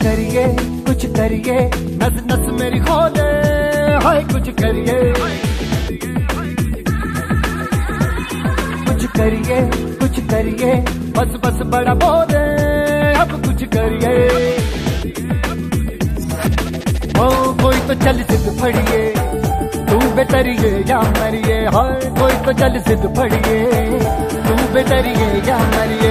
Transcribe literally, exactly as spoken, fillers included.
करिए कुछ करिए, नस नस मेरी खोले, हाय कुछ करिए कुछ करिए कुछ करिए, बस बस बड़ा बोले, अब कुछ करिए। ओ कोई तो चल सिद्ध फड़िए, तू बेतरिए या मरिए, हाय कोई तो चल सिद्ध फड़िए, तू बेतरिए या मरिए।